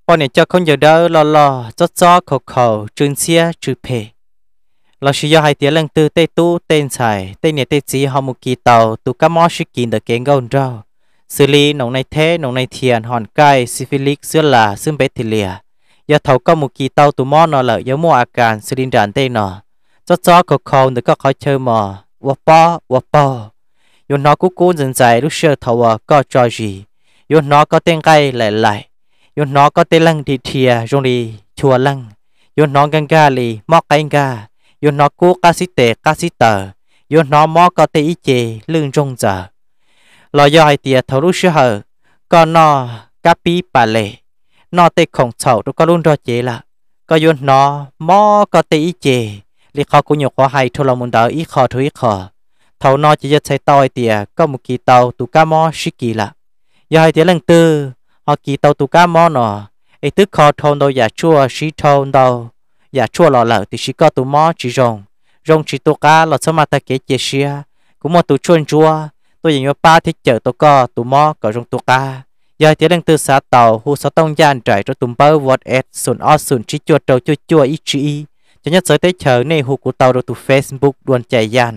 bọn này cho không giờ đâu lo cho khẩu trừng xia trừ phê là sử dụng hai tiếng lần từ tây tu tên xài tây này tây chỉ họ một kỳ tàu tu cá mò sức kín được kén gôn rau xử lý nông này thế nông này thiền hòn cay syphilis xưa là xương bét thì lìa giờ thầu có một kỳ tàu tu mò nó lợi giống mua acan xử lý đàn tây nọ cho khẩu được có khỏi chơi mò wapo yon nó cú dần dài lúc sơ thầu có cho gì yon nó có tên cay lại yon nó có tên lăng thì thìa trong đi chùa lăng yon nó găng ga lì móc cay ga yon nó cú cá sĩ tờ yon nó mò có tên ý chê lưng trong giờ lo do hai tia thầu lúc sơ hở còn nó cá pi bà lệ nó tên khổng sầu tôi có luôn cho chế là có yon nó mò có tên ý chê li khó cũng nhiều khó hay thôi là muốn đỡ ít khó thầu nó chỉ cho tàu tiề có một kỳ tàu tụ cá mò xí kỳ là giờ hai tiếng lần tư họ kỳ tàu tụ cá mò nọ ấy tức khó thôn đâu giả chua xí thôn đâu giả chua lọ thì xí có tụ mò chỉ rong chỉ tụ cá lọ sao mà ta kể chia xia cũng một tụ chuồn chua tôi dành cho ba thích chở tụ có tụ mò có rong tụ cá giờ hai tiếng lần tư xã tàu hu sáu tông gian trải cho tụm bơ vọt ẹt sùn chỉ chua trâu chua ít chỉ cho nhất giới tới chờ này hu của tàu rồi tụ Facebook luôn chạy gian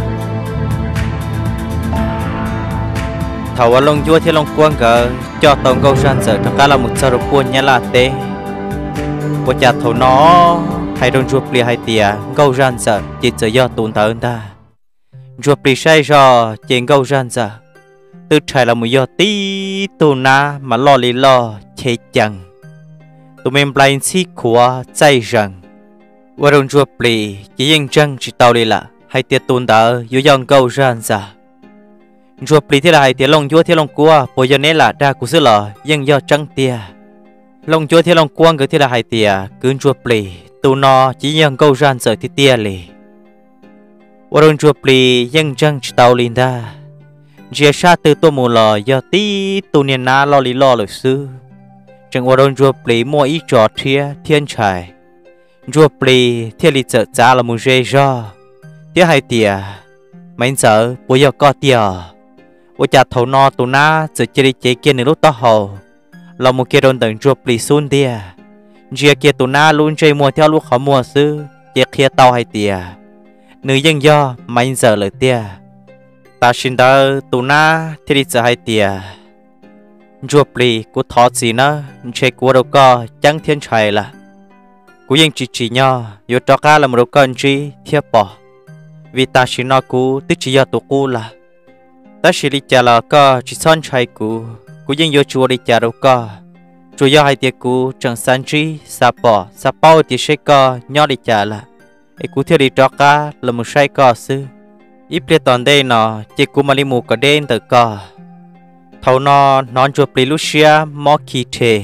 thầu lông vua thì lông quăng cỡ cho tàu câu san sợ thằng cá là một sao được buôn nhá là té của cha thầu nó hay đông chuột bì hay tìa câu san sợ chỉ sợ do tồn tại hơn ta chuột bì say rò trên câu san sợ từ trời là một do tí tồn na mà lo lì lo chế chẳng tụi mình blind xí củaใจrằng và đông chuột bì chỉ yên chân chỉ tàu đi là hay tiệt tồn tại dưới dòng câu san sợ chùa bì thế này thì lông chúa thế lông cua bây giờ này là đa của xứ lò dân do trắng tia lông chúa thế lông quang cái thế là hai tia cứ chùa bì tụ nó chỉ dân câu ran sợ thì tia lì và đồng chùa bì dân trắng tàu linh ta chia xa từ tô mù lò do tí tụ niên na lo lì lo lịch sư chẳng và đồng chùa bì mua ít trò thiên trải chùa bì thế lì sợ giá là một dây do thế hai tia mấy giờ bây giờ có tia ôi cha thầu no tụ na giờ chơi chơi kia nữa lúc to hồ là một kia đồn tận chuột lì xuân tia giờ kia tụ na luôn chơi mua theo lúc họ mua xứ chơi kia tàu hay tia nữ dân do mấy giờ lời tia ta xin ta tụ na thì đi giờ hay tia chuột lì của thọ gì nữa chơi của đâu có chẳng thiên trời là của dân chỉ nhau giờ cho cá là một đồ con chi thiệp bỏ vì ta xin nó cũ tức chỉ do tụ cũ là ta chỉ đi chợ là có chỉ son chạy cũ dân vô chùa đi chợ đâu có chùa do hai tiệc cũ chẳng san trí sa bao thì sẽ có nhỏ đi chợ là ấy cũ theo đi cho cá là một sai có sư ít bữa toàn đây nọ chỉ cũ mà đi mù có đen tự có thầu nó non chùa bì Lucia mò kỳ thề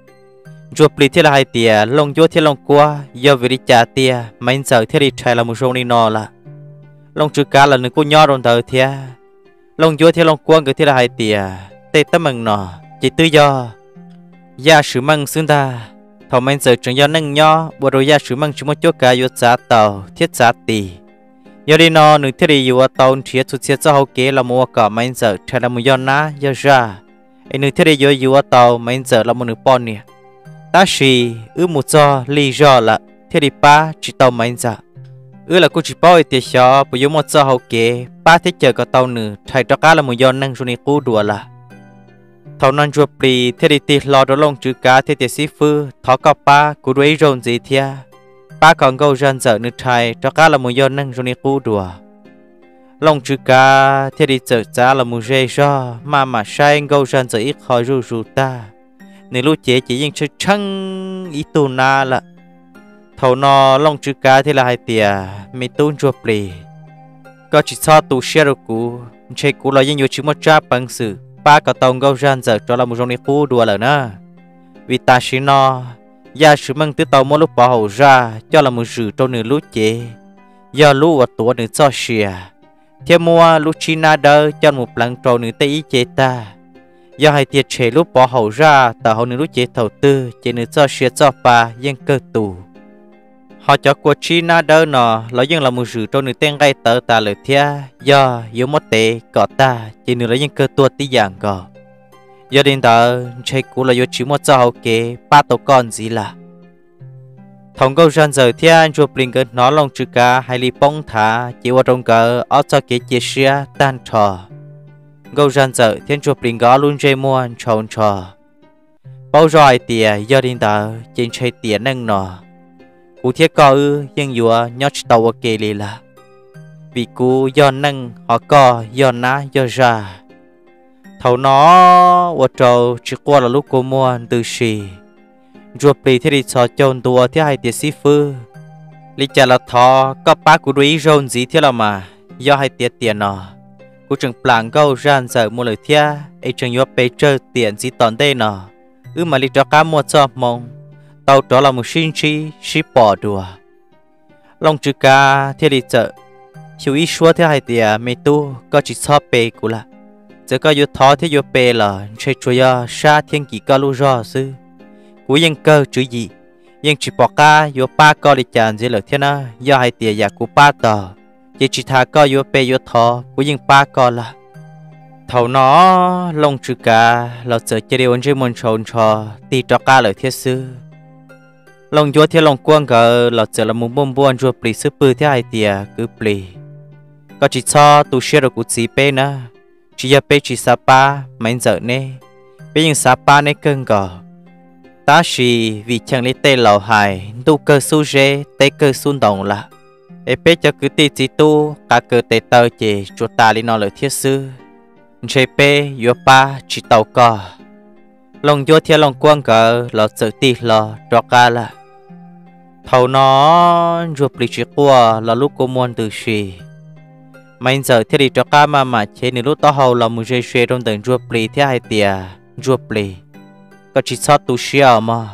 chùa bì theo là hai tiệc lông vô theo lông qua do về đi chợ tiệc mấy giờ theo đi chạy là một số đi nọ là lông chữ cá là nửa cô nhỏ rồi thở thia lông chúa theo lông quăng cái thế là hai tia tê tấm mừng nọ chỉ tự do gia sử măng xương ta thầu mình giờ chẳng do nâng nho bộ đồ gia sử măng chỉ một chỗ cả vô giá tàu thiết giá tì giờ đi nọ nửa thế đi vô tàu thiết xuất hiện cho hậu kế là mua cả mình giờ thay là một do ná do ra ấy nửa thế đi vô tàu mình giờ là một nửa pon nè ta chỉ một do lý do là thế đi ba chỉ tàu mình giờ là cô chỉ bảo tiệt xó bây giờ một giờ hậu kế ba thế chờ có tàu nữa thầy cho cá là một do năng số này cú đùa là thầu non chua bì thế đi tiệt lò đó lông chữ cá thế tiệt sĩ phư thọ có ba cú đuổi rồng gì thia ba còn câu dân giờ nữa thầy cho cá là một do năng số này cú đùa lông chữ cá thế đi chờ giá là một dây do mà sai câu dân giờ ít khỏi ru ta nếu lúc chế chỉ những chữ trăng ít tu na là thầu nó lông chữ cá thế là hai tia mi tuôn chua bì có chỉ so tụ xe rồi cũ chơi cũ là những nhiều chữ một trap bằng sự ba cả tàu câu ran giờ cho là một trong những khu đùa là nữa vì ta chỉ nó gia sử mang từ tàu mỗi lúc bảo hậu ra cho là một sự trong nửa lúc chế do lũ và tuổi nửa cho xìa thêm mua lúc chi na đỡ cho một lần trâu nửa tây chế ta do hai tia chế lúc bảo hậu ra tàu hậu nửa lúc chế thầu tư chế nửa cho xìa cho ba dân cơ tù họ cho cuộc chi na đỡ nọ lấy dân là một sự trong nửa tên gây tớ ta lời thia do yếu mất tệ có ta chỉ nửa lấy dân cơ tua tí dạng gò gia đình ta chơi cú là yêu chỉ một giờ hậu kế ba tổ con gì là thằng câu gian giờ thiên chùa bình cái nó lòng chữ cá hay li bông thả chỉ vào trong cờ ở cho cái chia sẻ tan trò câu gian giờ thiên chùa bình cái luôn chơi muôn tròn trò bao rồi tiền gia đình ta trên chơi tiền nâng nọ cú thiết co nhưng vừa nhớ tàu kề lì là vì cú do nâng họ co do ná do ra thầu nó ở trâu chỉ qua là lúc cô mua từ xì ruột bì thế thì cho chôn tua thế hai tiệt sĩ phư lý cha là thọ có ba cú đuổi rôn gì thế là mà do hai tiệt tiền nọ cú chừng plàng câu ran giờ mua lời thia ấy chừng yo bê chơi tiền gì tòn đây nọ mà lý cho cá mua cho mong tàu đó là một sinh chi ship bỏ đùa long chữ cá thế thì chợ hiểu ý xua thế hai tiệt mày tu có chỉ cho bê cú là giờ có yo thọ thế yo bê là chơi chui ya sa thiên kỷ có lu rõ sư cú yên cơ chữ gì yên chỉ bỏ cá yo ba có đi chán gì lời thế nào do hai tiệt ya cú ba tờ chỉ thà có yo bê yo thọ cú yên ba có là thầu nó lông chữ cá là giờ chơi điều chơi môn tròn trò tì cho cá lời thiết sư lông chúa thiết lông quăng cờ là giờ là muốn buôn buôn chúa bì sư bự thế hai tiệt cứ bì có chỉ cho tu sửa được cú gì bê nữa chỉ giờ bê chỉ sapa mấy giờ nè bê những sapa nè cưng cờ ta chỉ vì chẳng lấy tê lầu hài tu cơ su dê tê cơ sun đồng là ê bê cho cứ tì chỉ tu cả cơ tê tơ chỉ chuột ta li nó lời thiết sư chế bê yo ba chỉ tàu cò lòng yo theo lòng quăng cờ lọ sợ tì lọ trọ ca là thầu nó ruột bì chỉ qua là lúc cô muốn từ xì mấy giờ thì đi cho cá mà chế nếu lúc đó hầu là một dây trong tầng ruột bì thế hai tiệt ruột bì có chỉ sót tu sửa mà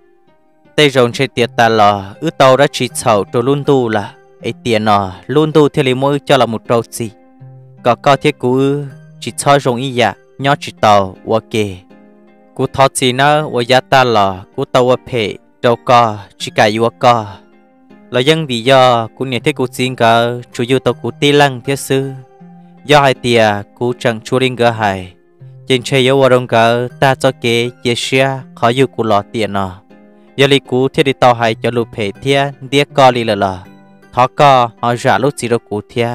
tây rồng chơi tiệt ta là tàu đã chỉ sầu cho luôn tu là ấy tiền nọ luôn tu thì lấy mỗi cho là một trâu gì có thiết cú chỉ sót rồng ý dạ nhớ chỉ tàu ok cú thoát gì nữa và giá ta là cú tàu ở phe đâu có chỉ cả yêu có là dân vì do cú nhận thấy cú xin cả chủ yếu tàu cú ti lăng thiết sư do hai tiệt cú chẳng chua linh gỡ hài trên chơi yếu vào đông cờ ta cho kế chia sẻ khó yêu cú lọ tiền nọ giờ li cú thiết đi tàu hay cho lụp hệ thiên đĩa co li là thọ co họ trả lúc gì đâu cú thiên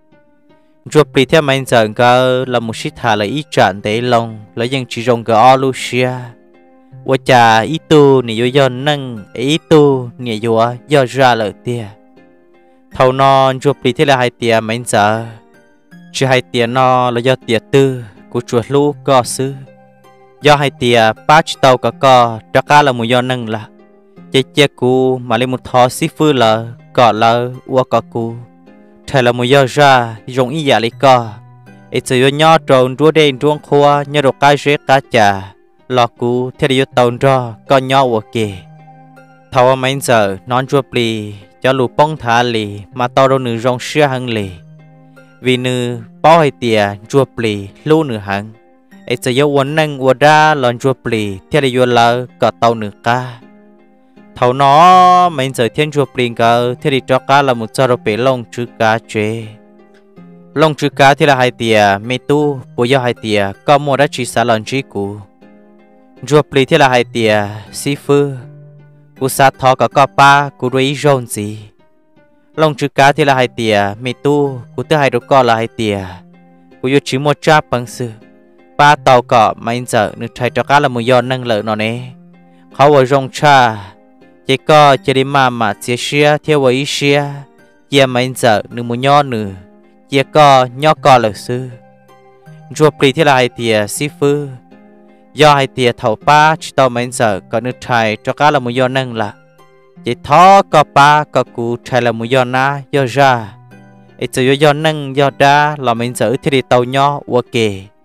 ruột bì theo mình giờ cờ là một shit hà là ít chọn để lòng là dân chỉ dùng cờ Alusia và cha ít tu nè do nâng ít tu nè do ra lời tiền thầu non ruột bì theo là hai tiền mình giờ chỉ hai tiền nó là do tiền tư của chuột lú có sư do hai tiệt ba chỉ tàu có cho cá là một do nâng là chế cú mà lấy một thò xí phư là cọ là ua có cú thay là một do ra dùng ý giả lấy co ít sự nhỏ trộn rúa đen ruộng khoa nhớ được cái rễ cá chả lọ cú theo đi tàu ra con nhỏ ua kề thầu mấy giờ nón chuột lì cho lù bông thả lì mà tàu đâu nửa rong xưa hăng lì vì nữ bao hai tiệt chuột lì lưu nửa hàng ấy sẽ yêu quấn nâng quấn ra lần chuột lì theo đi vô lỡ cả tàu nửa cá thầu nó mấy giờ thiên chuột lì cả theo đi cho cá là một giờ rồi bị lông chữ cá chế lông chữ cá thì là hai tiệt mê tu bố yêu hai tiệt có mua đã chỉ xả lần chỉ cũ chuột lì thì là hai tiệt xí phư cú sát thọ có ba cú đuôi rôn gì lông chữ cá thì là hai tiệt mê tu cú thứ hai đứa con là hai tiệt cú yêu chỉ một cháp bằng sự ba tàu cọ mấy giờ nước thay cho cá là một giòn năng lượng nó nèเขาở trong cha chỉ có chỉ đi mà chia sẻ theo ý sẻ chia mấy giờ nước một giòn nữa chỉ có nhỏ cọ là sư chùa bì thì là hai tiệt xí phư do hai tiệt thầu ba chỉ tàu mấy giờ có nước thay cho cá là một giòn năng là chỉ thó có ba có cụ thay là một giòn na do ra ít giờ do năng do đa là mấy giờ thì đi tàu nhỏ ok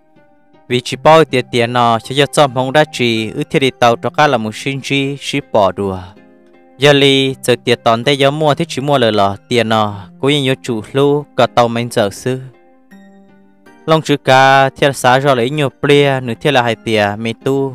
vì chỉ bao tiền nó sẽ cho mong đã chỉ thiết đi tàu cho cá là một sinh chi ship bỏ đùa giờ li giờ tiền tòn đây giờ mua thì chỉ mua là tiền nó cố nhiên chủ lưu cả tàu mình giờ xưa long chữ cá thiết xã rồi lấy nhiều plea nửa thiết là hai tiền mấy tu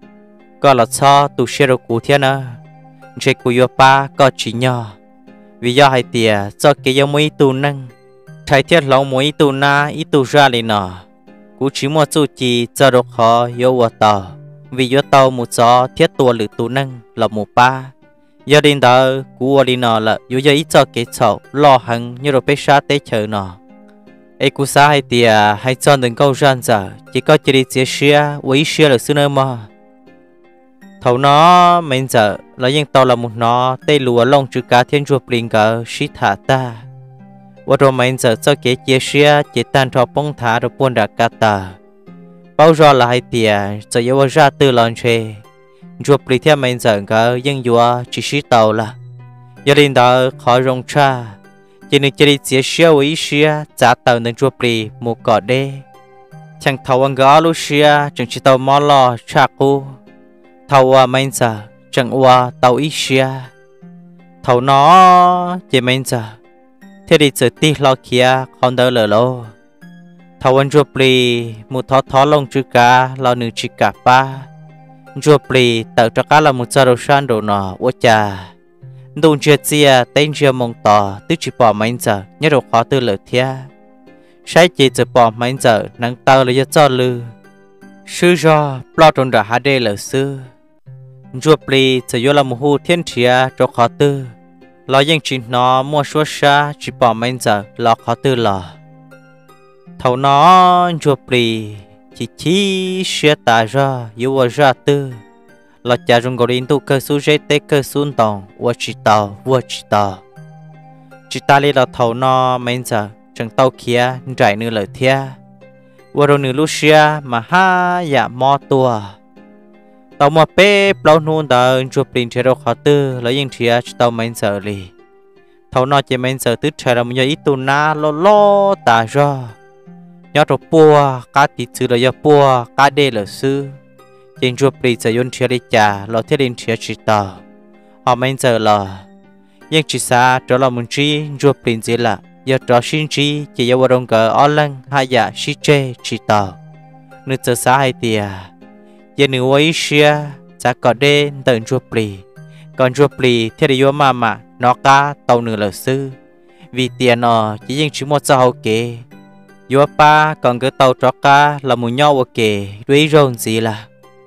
có là cho tu sửa được cụ thiết nữa chỉ cụ yo ba có chỉ nhỏ vì do hai tiền cho cái giống mấy tu năng thay thiết lòng mấy tu na ít tu ra lên nọ cú chỉ mua chu chi cho được khó yêu vợ tàu vì yêu tàu một gió thiết tua lử tu nâng là một ba gia đình đó cú đi nọ là yêu ít cho cái chậu lo hằng như rồi bé sa tế chờ nọ ai cú sa hay tiề hay cho đừng câu gian giờ chỉ có chỉ đi chia sẻ với sẻ là xưa mà thầu nó mình giờ là những tàu là một nó tây lúa lông chữ cá thiên chúa bình cờ sĩ thả ta và rồi mình giờ cho cái chia sẻ chỉ tan cho bông thả rồi buôn đặt cả ta bao giờ là hai tiền giờ yêu ra từ lần chơi chúa bình theo mình giờ cờ nhưng vừa chỉ sĩ tàu là gia đình đó khó rong cha chỉ nên chỉ đi chia sẻ với sẻ trả tàu nên chúa bình một cọ đê chẳng thầu anh gõ lúc sẻ chẳng chỉ tàu mò lo cha cô thầu mình giờ chẳng qua tàu ít sẻ thầu nó chỉ mình giờ thế thì sự tiếc lo kia không đỡ lỡ lô thầu anh chụp lì một thó lông chữ cá lo nữ chỉ cả ba chụp lì tạo cho cá là một giờ đầu sáng đồ nọ ô cha đun chia chia tên chia mong tỏ tức chỉ bỏ mấy giờ nhớ đồ khó tư lỡ thia sai chỉ chỉ bỏ mấy giờ nắng tao là cho lư sư do lo trong đã hát đê lỡ sư chụp lì chỉ vô là một hú thiên chia cho khó tư lo những chuyện nó mua số xa chỉ bỏ mấy giờ lo khó tư lò thầu nó chụp lì chỉ xe ta ra yêu ra tư lo cha trong gọi điện tu cơ số dây tê cơ số tòng vô chỉ tàu chỉ ta lấy là thầu nó mấy giờ chẳng tàu kia chạy nữa lời thia vô rồi nữa lúc xe mà ha dạ mò tua tàu mà bé bao nôn tàu chụp linh chế độ khó tư lấy những chia tàu mấy giờ lì thầu nó chỉ mấy giờ tức chạy là một ít tu na lo ta ra nhớ rồi bùa cá thịt sư là bùa cá đê là sư trên chụp linh sẽ yon chia đi trả lo thiết linh chia chỉ tàu họ mấy giờ là những chỉ xa cho là một chi chụp linh gì là giờ cho xin chi chỉ yêu đồng cờ on lăng hai dạ si chê chỉ tàu nước giờ xa hai tiề giờ nữ ấy xia giá có đen tận chụp lì còn chụp lì theo điều mà nó cá tàu nữ là sư vì tiền nó chỉ riêng chỉ một sao kề vô ba còn cái tàu cho cá là một nhau ở kề đuôi rồng gì là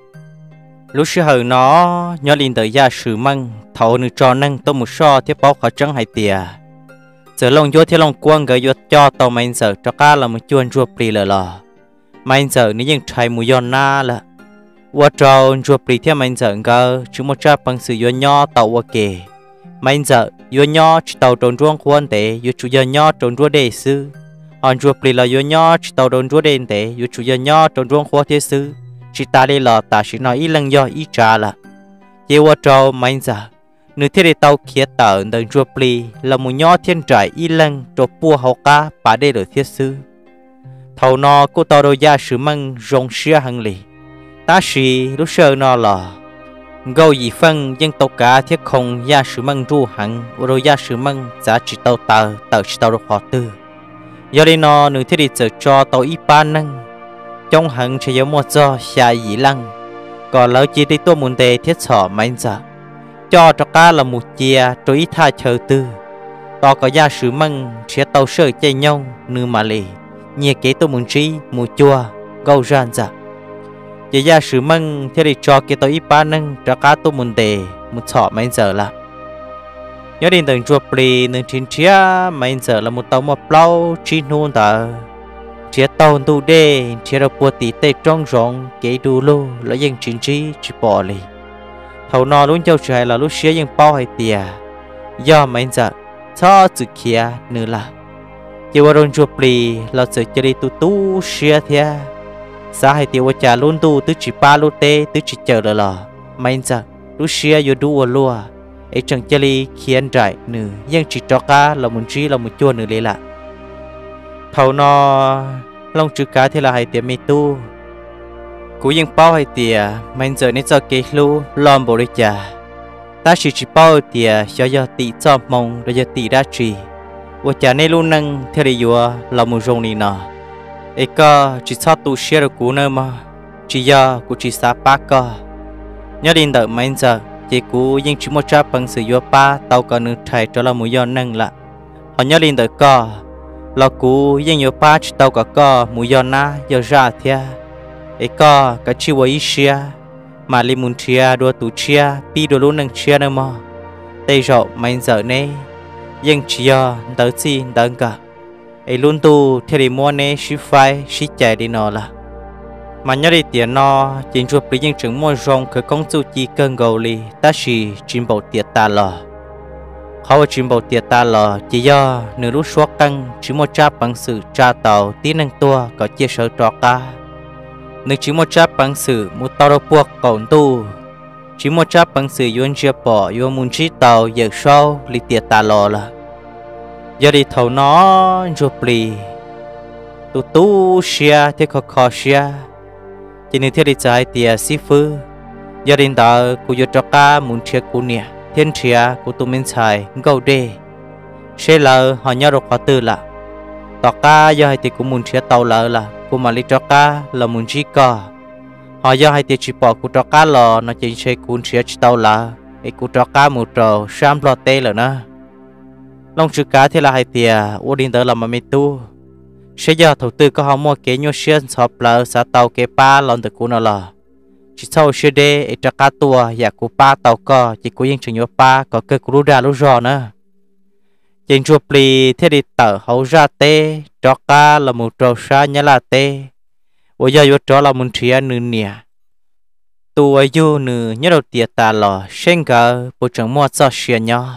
lúc xưa hờ nó nhớ liền tới gia sử măng thầu nữ trò năng tôi một so tiếp bao khó trắng hai tiề giờ lòng vô theo lòng quăng cái vô cho tàu mình giờ cho cá là một chuồn chụp lì là mình giờ nếu như trai mùi giòn na làว่าเราจวบปลีเทียมันจะก็ชุมชาบังสือยย่อเต่าว่าเกมันจะย่อเต่าโดนร่วงควรเตะอยู่ชุยย่อโดนร่วงเดซื้ออันจวบปลีเราย่อเต่าโดนร่วงเดนเตะอยู่ชุยย่อโดนร่วงควรเทซื้อชิตาได้หล่อตาชิน้อยอีลังย่ออีจาละเยว่าเรามันจะนึกที่ได้เต่าเขียเต่าเดินจวบปลีเรามุ่งย่อเทียนใจอีลังตัวปัวหอกาป่าได้หรือเทียซื้อเท่านอกูเต่าโดยยาสือมังรงเชียหังลีta chỉ lúc sơ nó là gấu gì phân dân tàu cá thiết không gia sử măng ru hẳn rồi gia sử măng giá trị tàu chỉ tàu được họ tư do đây nó nửa thế đi chờ cho tàu ít ba năng trong hẳn chỉ có một do xa dĩ lăng còn lỡ chỉ đi tôi muốn đề thiết sọ mấy giờ cho cá là một chia rồi ít tha chờ tư to có gia sử măng sẽ tàu sơ chạy nhau nửa mà lì nhẹ kế tôi muốn trí mù chua gấu ran dạ giờ gia sử măng theo đi cho cái tàu ít ba năng cho cá tôi muốn đề một sọ mấy giờ là nhớ đến từng chùa bì từng chín chia mấy giờ là một tàu một plau chín hôn tờ chia tàu tu đê chia được bùa tí tê trong rộng kế đu lô là dân chín trí chỉ bỏ lì thầu nọ luôn châu trời là lúc xía dân bao hay tìa do mấy giờ cho chữ kia nữa là chỉ vào trong chùa bì là sự chơi đi tu xía thia xã hay tiêu cha luôn tu tứ chỉ ba lô tê tứ chỉ chờ là lò mấy giờ lúc xía vô đua lúa ấy chẳng chơi đi khiến trại nữ nhưng chỉ cho cá là một trí là một chua nữ lấy lại thầu nó long chữ cá thì là hay tiệm mi tu cú nhưng bao hay tiệm mấy giờ nên cho cái lu lom bồ đi cha ta chỉ bao tiệm cho tị cho mong rồi cho tị đa trì và cha nên luôn năng theo đi vô là một rong này nọ ấy có chỉ cho tu sửa được cú nữa mà chỉ giờ cú chỉ sa ba co nhớ đến đợi mấy giờ chỉ cú nhưng chỉ một trăm bằng sự vô ba tàu còn nửa thầy cho là một do năng là họ nhớ đến đợi co lò cú yên yo ba chỉ tàu có mù yo na yo ra thia ấy có cả chi với Asia mà li muốn chia đua tụ chia pi đua luôn nâng chia nữa mà tây rộ mấy giờ này yên chia đỡ chi đỡ cả ấy luôn tu theo đi mua này ship phai ship chạy đi nọ là mà nhớ đi tiền nó chính chụp bị những chứng mua rong cái công chú chỉ cần gầu li ta chỉ chim bảo tiệt ta lòเขาชิมบอกเตียตาหล่อจีย่อเนื้อรู้ชัวกังชิโมจับปังสื่อจ่าเต่าตีนังตัวก็เจี๊ยเสือจอกานึกชิโมจับปังสื่อมุตตอรพวกก่อนตู้ชิโมจับปังสื่อยวนเชียปอยวนมุนชีเต่าเยอะเช้าลิเตียตาหล่อละยอดีเท่าน้อจูปลีตู้ตู้เชียเทคคอเชียจีนึกเทียดิใจเตียซีฟื้ยอดินเต่ากูยจอกามุนเชียกูเนี่ยthiên chia của tụi mình xài gấu đê xe lờ họ nhớ được họ tư là tọt ca do hai thì cũng muốn chia tàu lờ là của mà lý cho ca là muốn chỉ có họ do hai thì chỉ bỏ của cho cá lò nó chỉ xe cũng chia tàu lờ để của cho cá một trò sam lo tê là nó long chữ cá thì là hai thì u điên tới là mà mi tu xe giờ đầu tư có họ mua kế nhau xuyên shop lờ xã tàu kế ba lần từ của nó là chỉ sau xe đê cho cá tua và của ba tàu co chỉ có những trường hợp ba có cơ của ra lúc rồi nữa trên chùa pli thế đi tờ hậu ra tê cho cá là một trâu sa nhá là tê bây giờ vô cho là một chia nửa nè tua vô nửa nhớ đầu tiệt ta lò sen cờ bộ trưởng mua cho xe nhỏ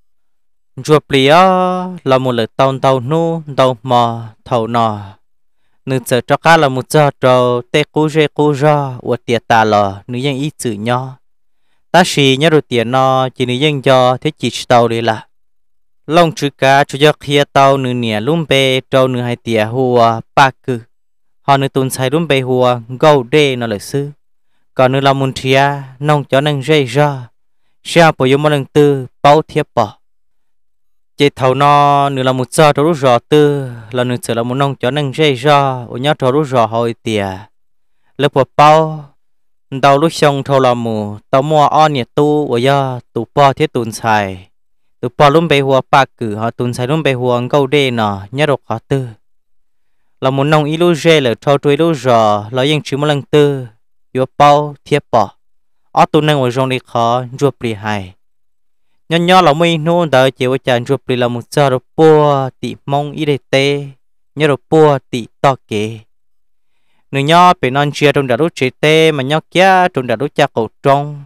chùa pli là một lời tàu nu tàu mò thầu nò nữ giờ cho cá là một giờ trâu tê cú rơ của tiệt ta lò nữ dân ý chữ nhỏ ta xì nhớ đầu tiền nó chỉ nữ dân do thế chỉ tàu đi là long chữ cá chú do kia tàu nữ nè lùm bê trâu nữ hai tiệt hùa ba cư họ nữ tuần sai lùm bê hùa gấu đê nó là sư còn nữ làm một thia nông cho nâng dây ra xe bộ yêu một lần tư bao thiếp bỏ chỉ thầu nó nửa là một giờ trâu rút rò tư là nửa giờ là một nông cho nâng dây ra ở nhà trâu rút rò hồi tiề lớp bộ bao đầu lúc xong thầu là mù tàu mua on nhiệt tu ở nhà tụ po thiết tụn xài tụ po luôn bề hùa ba cử họ tụn xài luôn bề hùa câu đê nọ nhớ được họ tư là một nông ít lúc dê là trâu trôi lúc rò là những chữ một lần tư vừa bao thiết bỏ ở tụ nâng ở trong đi khó ruột bì hài nhỏ là mấy nô đợi chiều chàng chụp đi là một giờ rồi bùa tị mong ý đề tê nhớ rồi bùa tị to kề nửa nhỏ bị non chia trong đã đốt chế tê mà nhỏ kia trong đã đốt cha cổ trong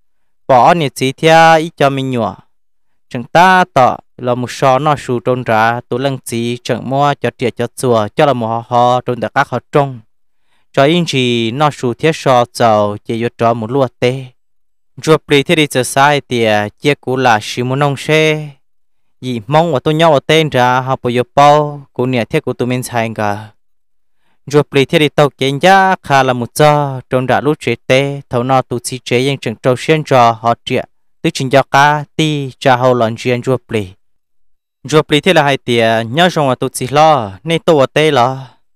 bỏ nhiệt gì thia ý cho mình nhỏ chẳng ta tọ là một sò nó sù trong ra tụ lăng gì chẳng mua cho tiệt cho chùa cho là một họ trong đã các họ trong cho in gì nó sù thiết sò giàu chỉ cho cho một lúa tê chùa bì thế đi giờ sai thì chia cũ là xí muốn nông xe gì mong và tôi nhau ở tên ra họ bây giờ bao cũ nhẹ thế của tụi mình sai cả chùa bì thế đi tàu kiến giá khá là một giờ trong đã lúc chế tê thầu nọ tụi sĩ chế những trường trâu xuyên trò họ triệt tức chính cho cá ti cha hậu lòn chuyên chùa bì thế là hai tiền nhớ rằng là tụi sĩ lo nên tôi ở tê lo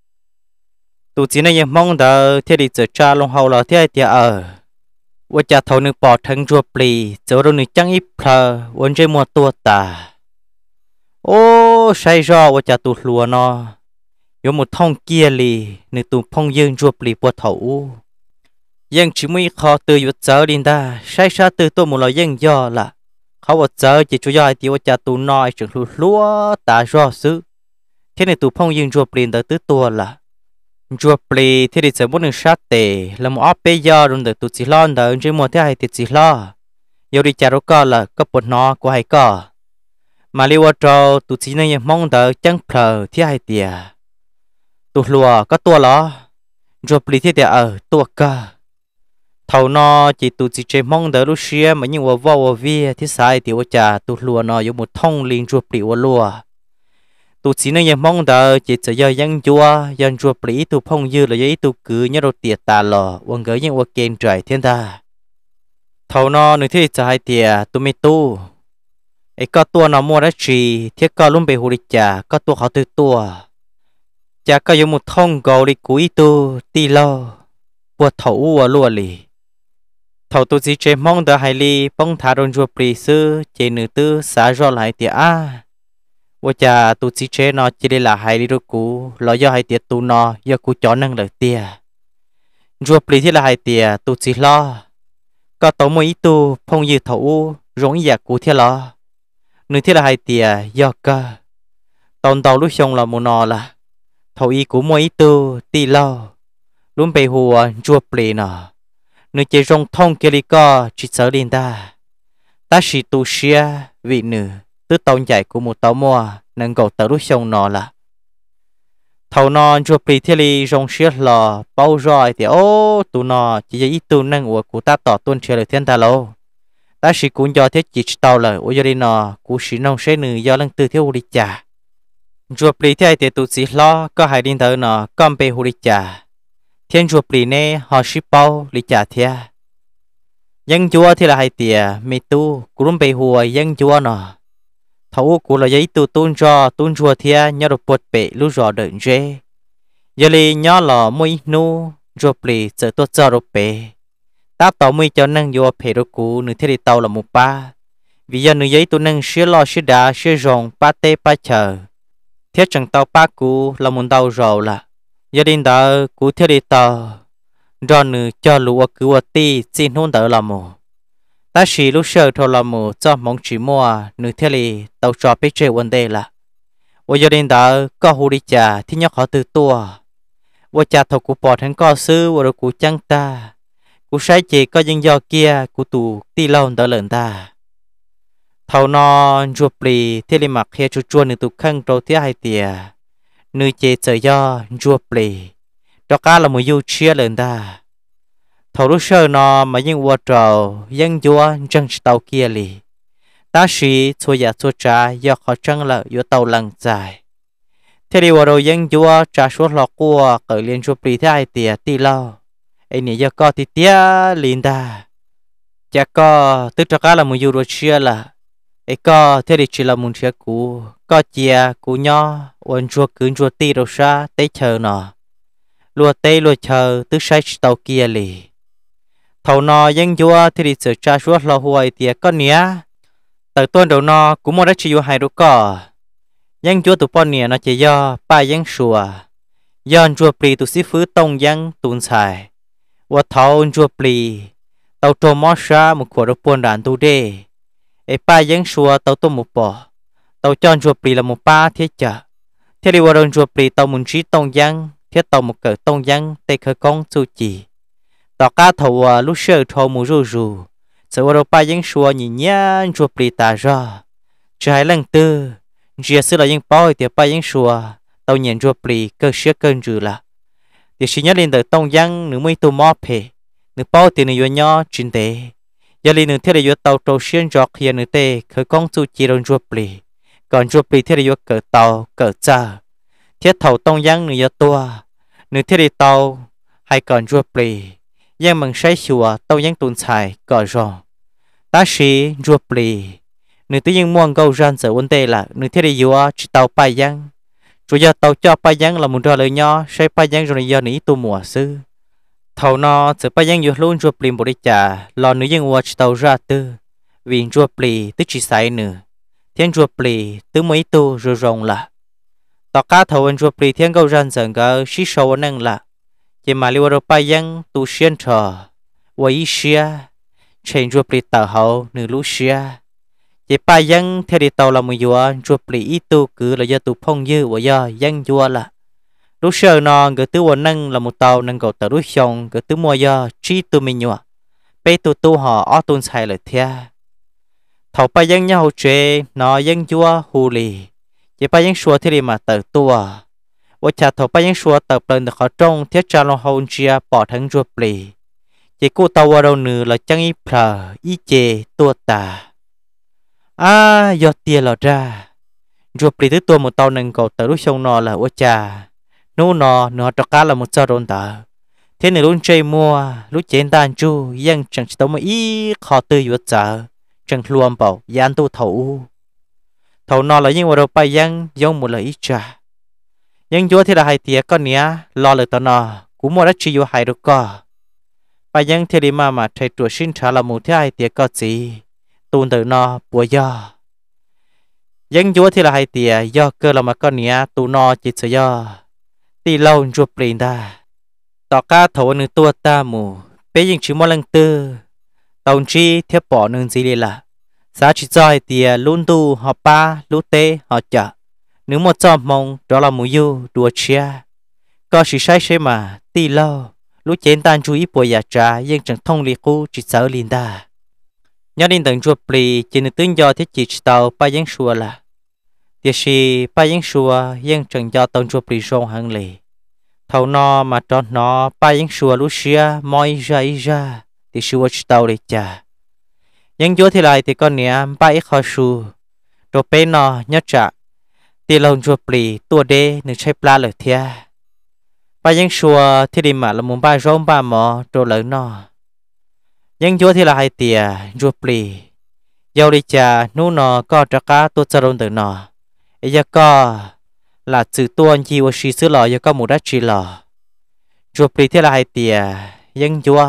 tụi sĩ này mong đợi thế đi giờ cha long hậu là thế hai tiền ởว่าจะเท่านึกปอดทั้งจัวปลีเจ้าเราหนึ่งจังอีเพลอวันใจมัวตัวตาโอ้ใช่รอว่าจะตูหลัวเนาะยมหมดท่องเกียลีหนึ่งตูพงยืนจัวปลีปวดเถายังชิมุยคอตืออยู่เจอดินดาใช่ชาตือตัวมุลยังย่อละเขาว่าเจอจิจุยอยที่ว่าจะตูน้อยจึงหลัวตารอซื้อที่ในตูพงยืนจัวปลีเตอตื้อตัวละchùa pli thì đi chơi bốn đường sát tệ là một áp bây giờ rồi được tụt chỉ lo đỡ trên một thế hay thì chỉ lo yêu đi chả đâu có là có bột nó của hay có mà liêu trâu tụt chỉ nên mong đỡ chẳng phờ thế hay tiề tụt lùa có tua lo chùa pli thì ở tua cả thầu nó chỉ tụt chỉ chơi mong đỡ lúc xưa mà nhưng vào vi thì sai thì chả tụt lùa nó有một thông liên chùa pli lùa tụ chỉ nên mong đợi chỉ cho dân chùa bỉ tụ phong dư là giấy tụ cứ nhớ đầu tiệt tà lò uống gửi những uống kén trời thiên ta thầu nó nửa thế cho hai tiệt tụ mi tu ấy có tua nó mua đã chỉ thiết có luôn bị hụt chả có tua họ từ tua chả có dùng một thông gầu đi cúi tu ti lo buộc thầu u lùa lì thầu tụ chỉ chơi mong đợi hai ly bông thả đồn chùa bỉ sư chỉ nửa tư xả rồi lại tiệt ว่าจะtu chỉ chế nó chỉ để là hai đi rồi cú lo do hai tiệt tu nó do cú chó năng lời tia rùa pli thì là hai tiệt tu chỉ lo có tổ mỗi tu phong dư thấu rong giặc cú thiết lo nữ thì là hai tiệt do cơ tòn tàu lúc xong là một nọ là thấu y cú mỗi tu ti lo luôn bề hùa rùa pli nọ nữ chỉ rong thông kia đi co chỉ sợ liền ta chỉ tu xia vị nữ tư tông chạy của một tàu mua nâng cầu tàu lúc xong nọ là thầu non chùa bì thiên li rong xia lò bao rồi thì ô tụ nọ chỉ là ít tu nâng của cụ ta tỏ tuân chơi được thiên ta lâu ta chỉ cũng do thiết chỉ tàu lời ô giờ đi nọ cụ chỉ nông sẽ nữ do lăng tư thiếu đi chả chùa bì thiên thì tụ chỉ lo có hai đinh tới nọ con bê hù đi chả thiên chùa bì nè họ chỉ bao đi chả thia dân chúa thì là hai tiề mi tu cũng bê hùa dân chúa nọ thấu của là giấy tu tôn chùa thia nhớ được bột bể lúc rõ đợn dễ giờ li nhớ là mũi nu rồi bì sợ tôi cho được bể ta tàu mũi cho năng vô bể được cũ nửa thế thì tàu là một ba vì giờ nửa giấy tu năng xía lo xía đá xía rồng ba tê ba chờ thiết chẳng tàu ba cũ là một tàu rồi là giờ đến đó cũ thế thì tàu rồi nửa cho lúa cứu ti xin hôn đỡ là một ta chỉ lúc sợ thôi là một cho mong chỉ mua nửa thế li tàu cho biết chơi vấn đề là bây giờ đến đó có hồ đi chả thì nhóc họ từ tua bây giờ thầu cụ bỏ thành co sư rồi cụ chăng ta cụ sai chỉ có những do kia cụ tù ti lâu đỡ lợn ta thầu non chụp lì thế li mặc he chua nửa tụ khăn trâu thế hai tiề nửa chế trời do chụp lì đó cả là một yêu chia lợn ta thầu lúc sơ nó mà những vua trầu dân chúa chân tàu kia lì ta sĩ xua giả xua trả do khó chân lợi do tàu lăng dài thế đi vào đầu dân chúa trả suốt lọ cua cởi liên chụp lì thế ai tìa tì lâu anh này do có tì tía liền ta chả có tức cho cá là một euro chia là ấy có thế thì chỉ là một chia cũ có chia cũ nhỏ ôn chua cứng chua tì đâu xa tới chờ nọ lùa tê lùa chờ tức sai tàu kia lì thầu nọ dân chúa thì đi sửa tra suốt lo huay thì có nia từ tuần đầu nọ cũng mua đất chỉ hai đứa cò dân chúa tụ bọn nia nó chỉ do ba dân sùa dân chúa pli tụ xí phứ tông dân tụn xài và thầu chúa pli tàu trâu mót xa một quả đồ buồn đàn tu đê ấy ba dân sùa tàu tôm một bò tàu cho chúa pli là một ba thiết chợ thế đi vào đồng chúa pli tàu muốn trí tông dân thiết tàu một cỡ tông dân tây khởi công su chỉ tao cá thầu lúc sơ thầu mù rù sợ vào ba những xua nhìn nhá chụp lì ta ra trái lần tư chia sẻ là những bao thì ba những xua tao nhận chụp lì cơ sửa cơn rù là thì chỉ nhớ lên từ tông giang nửa mấy tu móp hè nửa bao thì nửa nhỏ chín tệ giờ lên nửa thế là vừa tàu trâu xuyên giọt hiện nửa tệ khởi công su chỉ đồng chụp lì còn chụp lì thế là vừa cỡ tàu cỡ cha thiết thầu tông giang nửa tua nửa thế là tàu hay còn chụp lì dân mừng say chùa tàu dân tuần xài cỏ rò ta sĩ ruột lì nửa tự nhiên muôn câu răn sợ vấn đề là nửa thế đi vua chỉ tàu bay dân chủ giờ tàu cho bay dân là một trò lời nho say bay dân rồi giờ nỉ tu mùa sư thầu nó sợ bay dân vua luôn ruột lì một đi trả lo nửa dân vua chỉ tàu ra tư vì ruột lì tức chỉ sai nửa thiên ruột lì tứ mấy tu rồi rồng là tàu cá thầu anh ruột lì thiên câu răn sợ cái xí sâu năng là chỉ mà liều bay dân tu xuyên trò với xia trên ruột lì tàu hậu nửa lú xia chỉ bay dân theo đi tàu là một vua ruột lì ít tu cứ là do tu phong dư và do dân vua là lú sờ nọ cái tứ quân năng là một tàu năng cầu tàu lú xong cái tứ mua do chi tu mình nhua bé tu họ ở tuần sai lời thia thầu bay dân nhau chế nọ dân vua hù lì chỉ bay dân xua theo đi mà tàu tua và chả thầu bay những xua tập lên được họ trong thiết tra lo hôn chia bỏ thằng ruột lì chỉ cô tàu vào đầu nửa là chẳng ít phở ít chê tua tà do tiền lọt ra ruột lì thứ tua một tàu nâng cầu tới lúc sông nọ là và chả nô nọ trọ cá là một sao rôn tờ thế này luôn chơi mua lúc chén tan chu dân chẳng chỉ tàu mà ít khó tư vượt chợ chẳng luôn bảo gian tu thầu nọ là những vào đầu bay dân giống một lời ít trả nhưng chúa thì là hai tiệt con nia lo lời tao nọ cũng mua đất chỉ vô hai đứa co bà dân thì đi mà thầy chuột sinh trả là một thứ hai tiệt có gì tuôn từ nọ bùa do ยังยัวที่ละhai tia do cơ là mà con nia tu no chỉ sợ do ti lâu chua prin ta tỏ cá thổ nữ tua ta mù bé những chữ mò lăng tư tàu chi theo bỏ nương gì đi là xã chỉ cho hai tia luôn tu họ ba lú tê họ chợ nếu một chom mong đó là mù yêu đùa chia có chỉ sai sai mà ti lâu lú chén tan chú ý bồi giả trà nhưng chẳng thông lý cu chỉ sợ liền ta nhớ đến tận chùa pli chỉ nữ tướng do thiết chỉ tàu ba giang xua là tiệt sĩ ba giang xua nhưng chẳng do tận chùa pli sông hàng lì thầu no mà tròn nó ba giang xua lú xia moi ra thì xua chỉ tàu để trả nhưng chúa thì lại thì con niệm ba ít khó xu rồi bên nó nhớ trả thì lòng chùa pli tua đê nữ chơi pla lời thia ba giang xua thì đi mà là muốn ba rong ba mỏ rồi lời nó nhưng chúa thì là hai tia chùa pli giàu đi trả nu nó có trả cá tôi cho rong từ nó ấy giờ có là chữ tuôn chi và sĩ sứ lò giờ có một đất chỉ lò chùa pli thì là hai tia nhưng chúa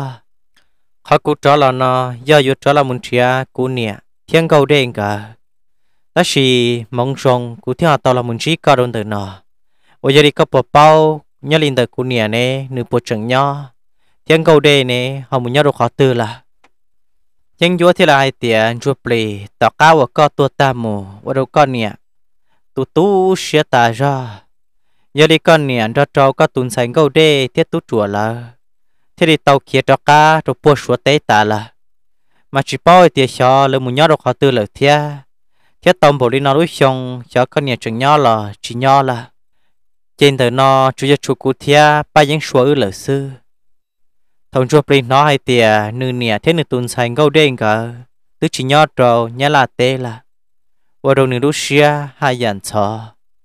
họ cũng cho là nó do yếu cho là muốn chia cú nè thiên cầu đen cả đó là mong rằng cú thiên tao là muốn chỉ có đồn từ nó bây giờ đi có bộ bao nhớ linh từ cú nè nè nửa bộ chẳng nhỏ thiên cầu đen nè họ muốn nhớ được khó từ là nhưng chúa thì là hai tiền chúa pli tao cao và có tua ta mù và đâu con nè tu xia ta ra giờ đi con nè ra trâu có tuần sành cầu đê thiết tu chùa là thế thì tàu kia cho cá rồi bua xuống tế ta là mà chỉ bao tiền cho lấy một nhớ được họ tư lợi thiết tàu bộ đi nó đối xong cho con nhà trường nhỏ là chỉ nhỏ là trên đời nó chủ yếu chủ cụ thia ba những số ư lợi sư thằng chùa prin nó hay tiền nửa nè thế nửa tuần sành câu đen cả tứ chỉ nhỏ rồi nhớ là tế là và đầu nửa Russia hai dàn cho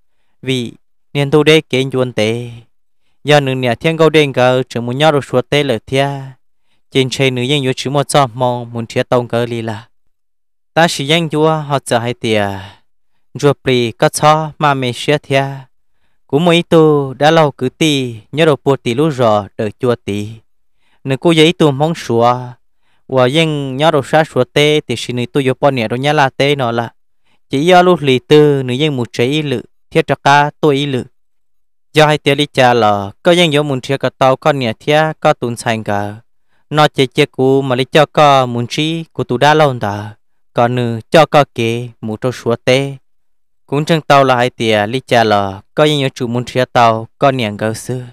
vì niên tu đế kiến chuan tế giờ nửa nè thiên câu đen cờ chỉ muốn nhau rồi suốt tê lời thia trên chơi nửa dân yếu chỉ một trăm mong muốn thiệt tông cờ li là ta chỉ dân chúa họ chờ hai tia chúa pli có cho mà mẹ xia thia cũng mấy tu đã lâu cứ tì nhớ đồ bùa tì lúc rồi đợi chúa tì nửa cô giấy tu mong sủa và dân nhớ đồ sát suốt tê thì xin nửa tu yếu bao nhiêu đồ nhớ là tê nó là chỉ do lúc lì tư nửa dân một trái lự thiết cho cá tôi lự do hai tia lý cha là có dân yếu muốn chia cả tàu con nhà thia có tuần sành cả nó chế cú mà lý cho có muốn chi của tụ đa lâu đã còn nữ cho có kế một trâu súa tê cũng trong tàu là hai tia lý cha là có dân yếu chủ muốn chia tàu con nhà gỡ sư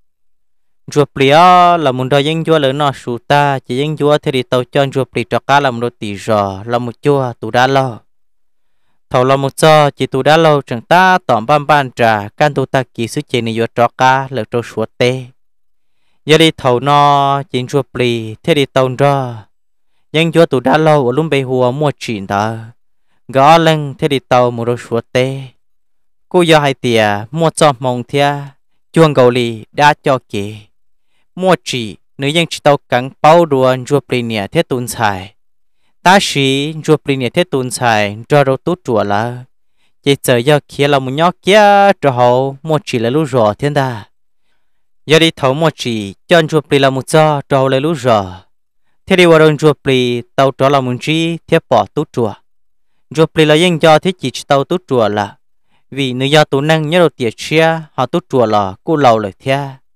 chùa plia là muốn đòi dân chúa lớn nó sù ta chỉ dân chúa thì đi tàu cho chùa pli cho cá làm đồ tỷ rò là một chúa tụ đa lâu thầu là một cho chỉ tụ đã lâu chẳng ta tỏm ban trà can tụ ta kỳ sức chế này vô trò cá lợn trâu suốt tê giờ đi thầu no chính chùa pli thế đi tàu ra nhưng chúa tụ đã lâu ở luôn bề hùa mua chuyện đó gõ lên thế đi tàu một đôi suốt tê cô giờ hai tia mua cho mong thia chuông cầu lì đã cho kỹ mua chỉ nữ dân chỉ tàu cắn bao đùa chùa pli nè thế tuần xài ta sĩ chùa pli nè thế tuần xài cho đâu tốt chùa là chỉ chờ giờ kia là một nhóc kia cho họ một chỉ là lú rò thiên ta giờ đi thấu một chỉ cho chùa pli là một cho cho là lú rò thế đi vào đồng chùa pli tàu cho là một chỉ thế bỏ tốt chùa pli là dân cho thế chỉ tàu tốt chùa là vì nữ gia tu năng nhớ đầu tiệt chia họ tốt chùa là cô lâu lời thia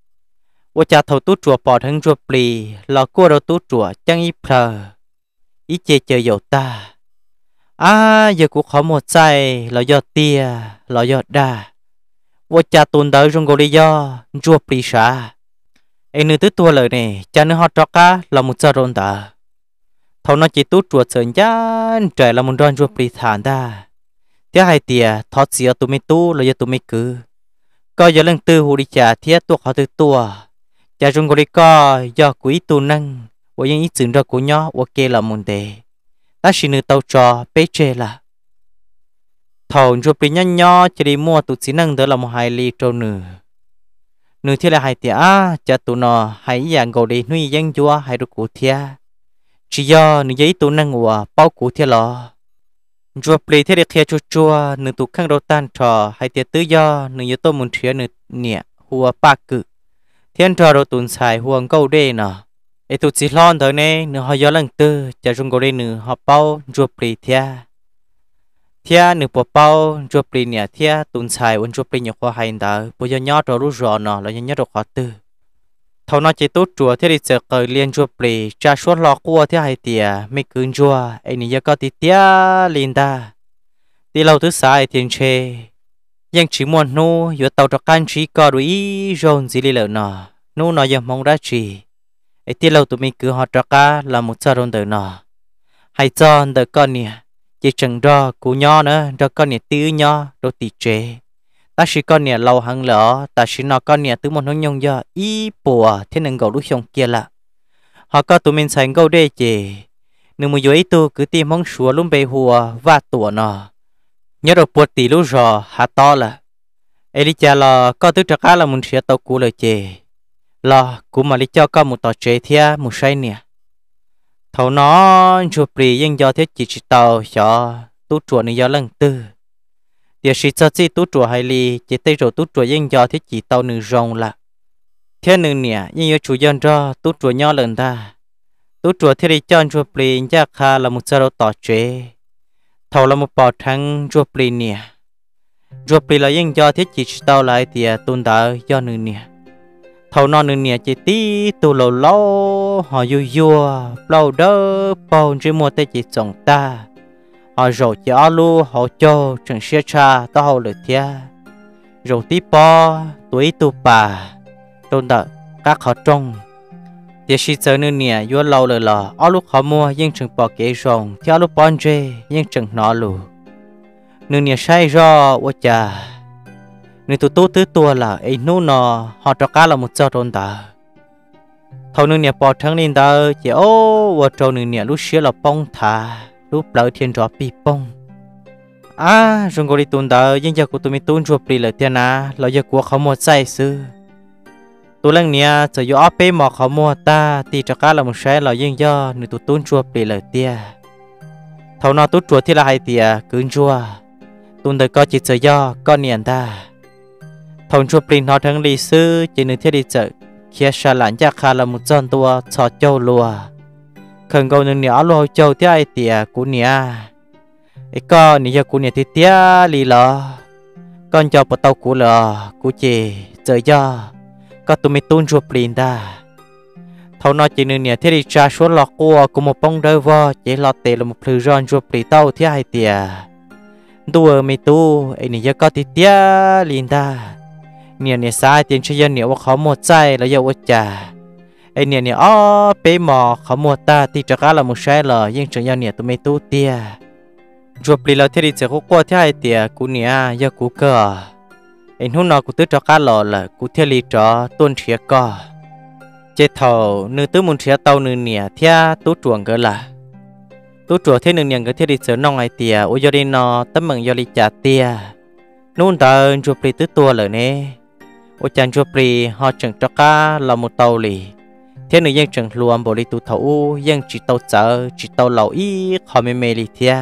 và cha thầu tốt chùa bỏ thằng chùa pli là cô đâu tốt chùa chẳng ít phờ ý chê chờ dầu ta giờ cũng khó một sai là do tia là do đa vô cha tuần tới trong cô lý do chua pli sa em nữ tứ tua lời này cha nữ họ cho cá là một giờ rôn ta thầu nó chỉ tút chuột sờn chán trời là một đòn chua pli thản ta thế hai tia thoát xìa tụi mình tu là do tụi mình cứ coi giờ lần tư hồ đi cha thiết tuộc họ từ tua cha trong cô lý co do quý tu năng và những ý tưởng đó của nhau ok là một đề ta chỉ nữ tàu trò bế chê là thầu chụp đi nhanh nhỏ chỉ đi mua tụt xí năng đó là một hai ly trâu nửa thì là hai tia cha tụi nó hãy dạng gầu đi nuôi dân chúa hai đứa cụ thia chỉ do nửa giấy tụi năng của bao cụ thia lò chụp đi thế để kia chua nửa tụt khang đầu tan trò hai tia tứ do nửa yếu tố muốn thia nửa nhẹ hùa ba cự thiên trò đầu tuần xài huồng câu đê nọ ấy tụt xí lon thôi nè nửa họ gió lần tư cha trung cầu đi nửa họ bao chụp đi thia thia nửa bộ bao chua pli nè thia tuần xài uốn chua pli nhiều khoa hay đó bây giờ nhớ rồi rú rò nọ là nhớ rồi khó tư thầu nó chỉ tốt chùa thế thì sẽ cởi liên chua pli cha suốt lọ cua thế hay tiề mấy cứng chua anh ấy có tí tia liên ta tí lâu thứ sai thiên chê nhưng chỉ muốn nu vừa tàu cho can chỉ có đuổi rôn gì lỡ nọ nu nó giờ mong ra chỉ ấy tí lâu tụi mình cứ họ cho cá là một giờ rôn đời nọ hay cho đời con nè chỉ chừng đó cú nhỏ nữa cho con nè tứ nhỏ đồ tì chế ta chỉ con nè lâu hăng lỡ ta chỉ nó con nè tứ một nó nhung do ý bùa thế nên gầu lúc xong kia là họ có tụi mình xài gầu đây chứ nếu mà dưới tu cứ tìm mong xua luôn bề hùa và tuổi nọ nhớ được buộc tì lúc rồi hạ to là ấy đi cha là có tứ trắc á là muốn xia tàu cú lời chứ là cú mà đi cho con một tàu chế thia một say nè thầu nó chụp bì nhưng do thiết chỉ tàu cho tú chùa này do lần tư địa sĩ cho chi tú chùa hay li chỉ tây rồi tú chùa nhưng do thiết chỉ tàu nửa rồng là thế nửa nè nhưng do chủ dân cho tú chùa nhỏ lần ta tú chùa thiết đi cho chụp bì chắc kha là một giờ tàu chế thầu là một bảo thằng chụp bì nè chụp bì là nhưng do thiết chỉ tàu lại thì tuần đạo do nửa nè thầu non nửa nè chỉ tí tu lâu lâu họ vui vui lâu đỡ bao chỉ mua tay chỉ trồng ta họ rồi chỉ alu họ cho chẳng xe cha tao hậu lời thia rồi tí po tuổi tu bà tôn đỡ các họ trông để sĩ giờ nửa nè vui lâu lời lò alu họ mua nhưng chẳng bỏ kế rồng theo alu bon dê nhưng chẳng nó lù nửa nè say do ô cha nếu tụi tôi tứ tua là ấy nô nọ họ cho cá là một giờ trôn ta thầu nương nhà bỏ thằng lên ta chỉ ô và trâu nương nhà lúc xưa là bông thả lúc lỡ thiên rõ bị bông rồi cô đi tuần ta nhưng giờ của tụi mình tuần chụp đi là thiên à là giờ củaเขาmột sai sư tụi lần nhà giờ do áp màเขาmua ta thì cho cá là một sai là nhưng giờ nếu tụi tuần chụp đi là tia thầu nọ tụi chuột thì là hai tia cứ chua tuần tới có chỉ giờ do con niệm ta thằng chụp hình họ thằng lịch sử chỉ nên thiết đi chợ kia xa lãnh chắc khá là một dân tua cho châu lùa khẩn cầu nên nhỏ lùa châu tiếc ai tìa cú nia ấy con nè cú nia thì tiếc lì lọ con cho bắt tàu cú lọ cú chè trời cho có tụi mình tuôn chụp hình ta thằng nó chỉ nên nè thiết đi tra số lọ cua của một bông đôi vo chỉ lọ tệ là một thứ ròn chụp hình tàu tiếc ai tìa đua mi tu ấy nè có thì tiếc lìn ta nè sai tiền cho dân nèว่าเขาหมดใจแล้วอย่าว่าจ่าไอเนี่ยอ๋อเป้หมอเขาหมดตาที่จะก้าเราไม่ใช่หรอยังจังยันเนี่ยตัวไม่ตู้เตี้ยจวบลีเราเที่ยวจะกูกลัวที่ไอเตี้ยกูเนี่ยอย่ากูก็ไอ้หุ่นนอกูตื้อจะก้าหล่อละกูเที่ยวลีจ่อต้นเชียก็เจ้าเท่าเนื้อตื้อมุนเชียเตาเนื้อเนี่ยเที่ยตู้จวงก็ละตู้จวงเที่ยวเนื้อเนี่ยก็เที่ยวลีเจอน้องไอเตี้ยโอ้ยอดีนอตั้มมึงยอลีจ่าเตี้ยนู่นตาจวบลีตื้อตัวเลยเนี่ยô chan chua pri họ chẳng cho cá là một tàu lì thế nữa dân chẳng luôn bộ đi tụ thấu dân chỉ tàu chở chỉ tàu lẩu ý họ mê lì thia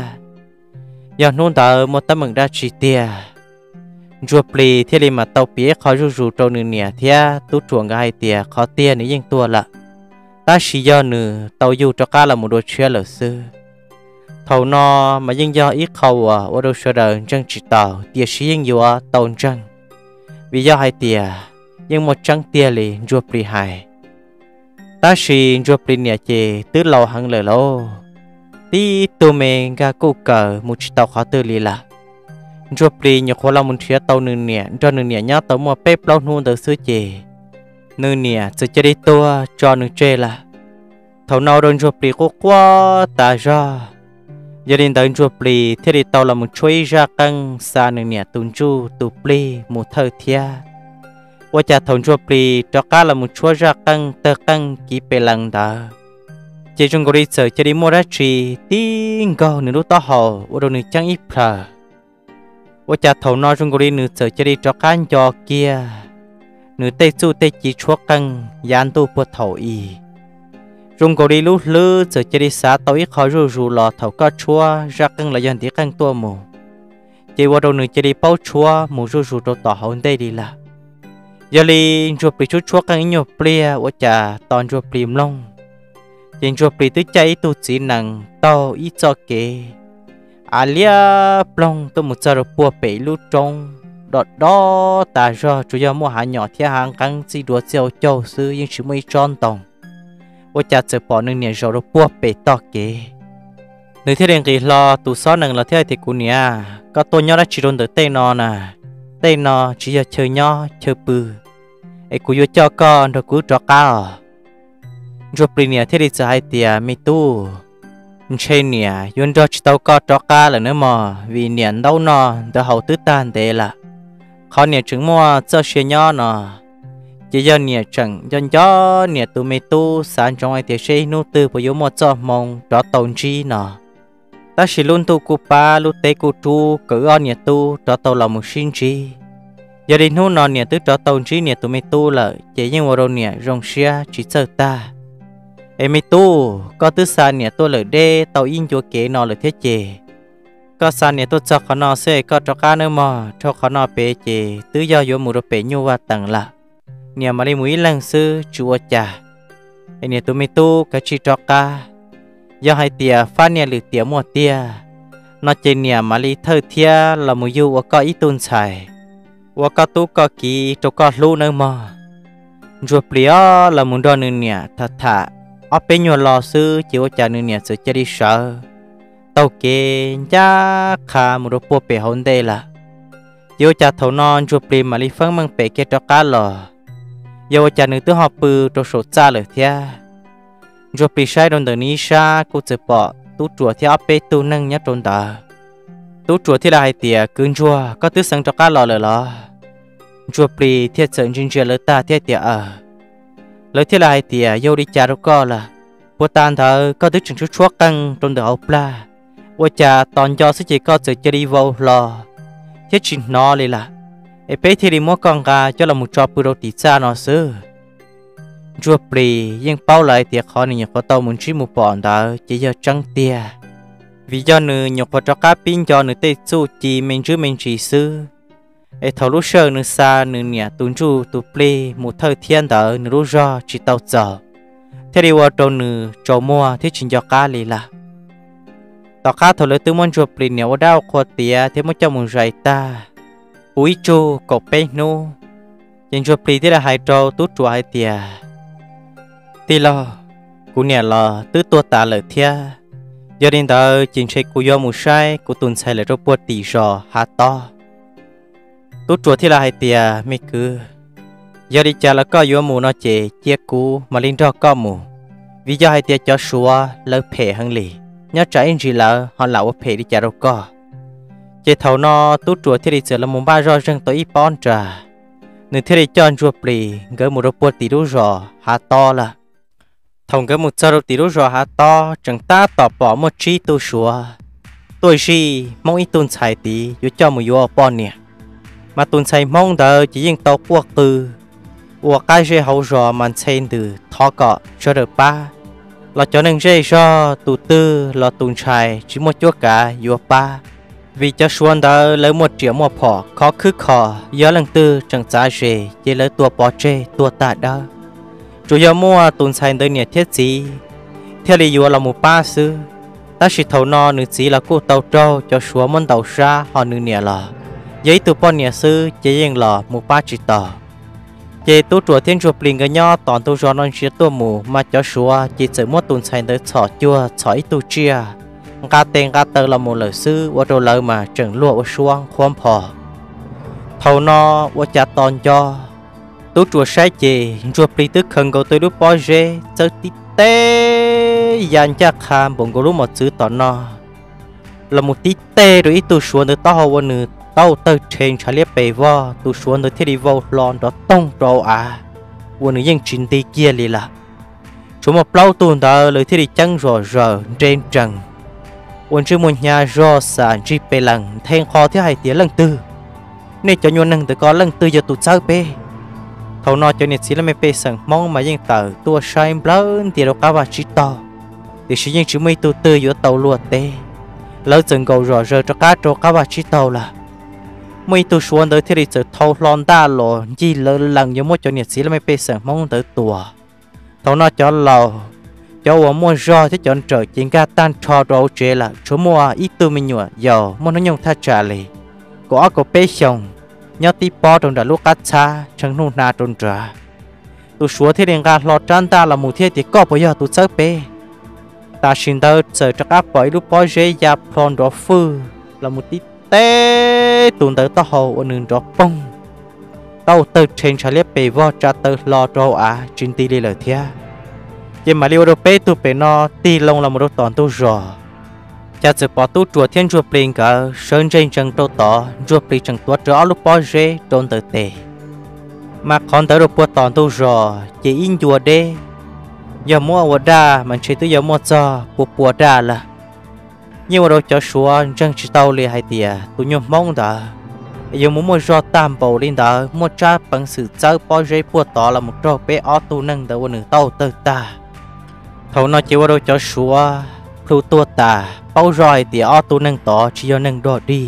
giờ nôn tờ một tấm mừng ra chỉ tia chua pri thế li mà tàu bía họ rủ trâu nửa nè thia tú chuồng gai tia họ tia nữa dân tua lạ ta chỉ do nửa tàu du cho cá là một đồ chơi lỡ sư thầu no mà dân do ít khâu ở đâu sơ đời chân chỉ tàu tia sĩ dân du tàu chân vì do hai tia nhưng một trắng tia lì chua pri hai ta chỉ chua pri nè chê tứ lâu hăng lời lâu tí tụ mình ga cố cờ một chiếc tàu khó tư lì là chua pri nhiều khóa là một chiếc tàu nửa nè cho nửa nè nhá tàu mua bếp lâu nuông từ xứ chê nửa nè sẽ chơi đi tua cho nửa chê là thầu nào đơn chua pri cố quá ta ra gia đình tới chua pri thế đi tàu là một chuối ra căng xa nửa nè tuần chu tụ pri một thơ thiaว่าจะทนชัวปลีตอกาละมุชัวรักกังเตอกังกีเปลังดาเจจงกริเสจะได้มัวรัชีติ้งก็หนึ่งรู้ต่อหอว่าโดนหนึ่งจังอีพระว่าจะทนนอจงกริหนึ่งเสจะได้ตอการจอเกียหนึ่งเตจูเตจีชัวกังยานตู้ปวดเถาอีจงกริรู้ลือเสจะได้สาตัวอีเขารู้หล่อเถาก็ชัวรักกังละยันที่กังตัวหมูเจว่าโดนหนึ่งจะได้เป้าชัวหมูรู้ตัวต่อเขาได้ดีละยาลีชัวปลีชุดชัวกันหยบเปลี่ยว่าจะตอนชัวปลีมลงยังชัวปลีตื้อใจตุจีนังโตอีจอเก lia plong tôi một giờ bùa bể lú trông đọt đó ta do chủ yếu mua hàng nhỏ theo hàng căng chỉ đua chiều châu sư nhưng chỉ mới tròn tòng ô cha sẽ bỏ nương nhẹ rồi bùa bể to kì nếu thế đến kỳ lo tụ xóa nương là thế thì cú nhỉ có tôi nhớ đã chỉ đồn tới tây nó chỉ là chơi nhỏ chơi bự ấy cú yêu cho con rồi cú cho cao rồi bây giờ thế thì sẽ hay tiền mi tu trên nè yun cho tao có cho cá là nữa mà vì niệm đâu nọ từ hậu tứ tan thế là họ niệm chứng mua cho xe nhỏ nọ chỉ do niệm chẳng do niệm tụ mi tu sáng trong ai thì xe nô tư bởi yếu một cho mong đó tồn chi nọ ta chỉ luôn tu cụ pa luôn tê cụ tu cử on niệm tu đó tàu là một sinh chi giờ đến hôm nọ niệm tứ đó tồn chi niệm tụ mi tu là chỉ những vào đầu niệm rong xe chỉ sợ ta em tu có thứ san nè tôi lợi đê tàu in chúa kế nó lợi thiết chè có san nè tôi cho khó nó sẽ có cho cá nữa mà cho khó nó bể chè tứ do vô mùa bể nhu và tầng là nè mà đi mũi lăng sư chúa cha em nè tôi tu cái chi cho cá do hai tia pha nè lử tia mua tia nó chè nè mà đi thơ thia là mùi du và có ít tôn xài và có tu có kỳ cho có lu nữa mà rồi bữa là muốn đo nữa nè thà ở bên nhau lò sư chịu trả nương nhẹ sự chơi đi sợ tàu kê cha khá một đôi bộ bể hôn đây là chịu trả thầu non chụp đi mà đi phân mang bể kia cho cá lò chịu trả nương tứ họp bự cho số cha lời thia chụp đi sai đồn đời ní xa cô sẽ bỏ tú chùa theo ở bên tu nâng nhất trốn ta tú chùa thì là hai tia cứng chùa có tứ sang cho cá lò lời lò chụp đi thiết sự trên chuyện lỡ ta thiết tia ở lời thế lại thì yêu đi cha đâu có là bữa tan thở có thứ chừng chút chuốc căng trong đầu pla bữa cha toàn cho sẽ chỉ có sự chơi đi vào lò thiết chuyện nóเลยlà ấy bé thì đi mua con gà cho là một trò bự đầu tí xa nó xứ chua bì nhưng bao lại thì khó nên có tàu muốn chỉ một bọn đó chỉ giờ trắng tia vì do nữ nhục vào cho cá pin cho nữ tê su chỉ mình chứ mình chỉ xứ ấy thầu lúc sơ nữ xa nữ nhẹ tuôn chu tu plei một thời thiên đỡ nữ lúc do chỉ tàu giờ thế đi qua trâu nữ trâu mua thế chính cho cá lì là tao cá thầu lấy tư môn chụp plei nhẹ đau khó tía thế mới cho một giải ta úi chu cột pe nu nhưng chụp plei thế là hai trâu tút chua hai tía tì lo cú nhẹ lo tứ tua ta lợi thia giờ đến đó chính sách cú do một sai cú tuôn sai lại cho bùa tỉ rò há to tú chuột thì là hai tia mấy cứ giờ đi chợ là có vô mù nó chế chia cú mà linh cho có mù vì do hai tia cho xua lỡ phê hơn lì nhớ trái anh gì là họ lão phê đi chợ đâu có chế thầu nó tú chuột thì đi chợ là mùng ba rò rừng tới ít bón trà người thì đi cho anh chuột bì gỡ một đôi bột tí đu rò há to là thòng gỡ một sợi tí đu rò há to chẳng ta tỏ bỏ một chi tu xua tôi gì mong ít tuần xài tí vô cho một vô bón nè mà tuần say mong đợi chỉ riêng tàu quốc từ của cái dây hậu rò màn xem từ thọ cọ cho được ba là cho nên dây do tụ tư là tuần say chỉ một chỗ cả vừa ba vì cho xuân đợi lấy 1 triệu một phỏ khó khứ khó giờ lần tư chẳng giá dễ chỉ lấy tua bỏ chê tua tạ đó chủ yếu mua tuần say tới nhiệt thiết gì theo lý do là một ba sư ta chỉ thầu no nữ chỉ là cô tàu trâu cho xuống món tàu xa họ nữ nhiệt là giấy từ bọn nhà sư chế yên lò một ba chỉ tờ chế tu chùa thiên chùa bình cái nho toàn tu cho non chia tu mù mà cho xua chỉ chỉ một tuần sai tới xỏ chua xỏi tu chia ca tên ca tơ là một lời sư và đồ lời mà trần lụa xuông khoan phò thầu no và cha toàn cho tu chùa sai chế chùa bình tức khẩn cầu tôi lúc bao giờ chơi tê dàn chắc ham bồng có lúc một chữ toàn no là một tí tê rồi ít tu xuống tới tao vào nữa tao tới trên trái liệp bể vò tu xuống tới thế đi vào lon đó tông trâu à quân những chuyện tì kia lì là chúng một lâu tuần đó lời thế đi chăng rò trên trần quân chưa một nhà rò sản chỉ bể lần thêm khó thế hai tiếng lần tư nên cho nhuận năng tới có lần tư giờ tụt sao bể thầu nọ cho nên xí là mấy bể sẵn mong mà những tờ tua sai lớn thì đâu cá và chỉ to thì chỉ những chữ mấy tu tư giữa tàu luộc tê lỡ dừng cầu rò rờ cho cá và chỉ tàu là mấy tu xuống tới thì giờ thâu lon đa lò gì lỡ lần giống một cho nhiệt xí là mấy bê sẵn mong tới tua thâu nó cho lò cho我mua rò thế chọn trở chính cả tan trò đồ chế là chỗ mua ít tu mình nhựa giờ mua nó nhung tha trả lì có bê xong nhớ tí bó trong đã lúc cắt xa chẳng nụ nà trong trả tu xuống thế nên gạt lọt tràn ta là một thiết thì có bao giờ tu sớp bê ta xin tớ sợ chắc áp bởi lúc bó dễ dạp plon đó phư là một tí tê tụn tớ tao hồ ở nương đó bông tao tớ trên trả liếp bề vô trả tớ lo trâu trên tí đi lời thia nhưng mà liêu đồ bê tu bê nó tí lông là một đồ tòn tu rò cha sẽ bỏ tu chùa thiên chùa bình cả sơn trên chân trâu tỏ chùa bình chân tuốt rõ lúc bó dễ trôn tớ tê mà còn tớ đồ bùa tòn tu rò chỉ in chùa đê giờ mua ở đa mà chỉ tới giờ mua cho bùa đa là nhưng mà đồ cho xua chân chỉ tàu liền hay tiề tụi nhom mong đó giờ muốn mua rò tam bầu lên đó mua cha bằng sự chơi bó dễ bùa tỏ là một trò bé ở tu nâng đó nửa tàu tơ ta thầu nó chỉ vào đồ cho xua plu tua ta bao rồi thì ở tu nâng tỏ chỉ do nâng đỏ đi